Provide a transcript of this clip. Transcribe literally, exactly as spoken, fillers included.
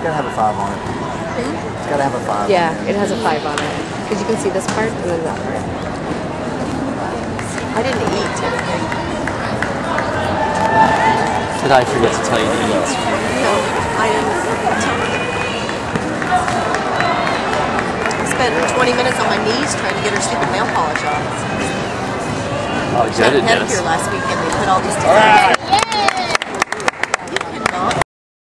It's gotta have a five on it. Hmm? It's gotta have a five. Yeah, it has a five on it. Because you can see this part and then that part. I didn't eat anything. Did I forget to tell you to eat? No, I didn't. I spent twenty minutes on my knees trying to get her stupid nail polish off. Oh, She had good, a Dennis. pedicure last week and they put all these.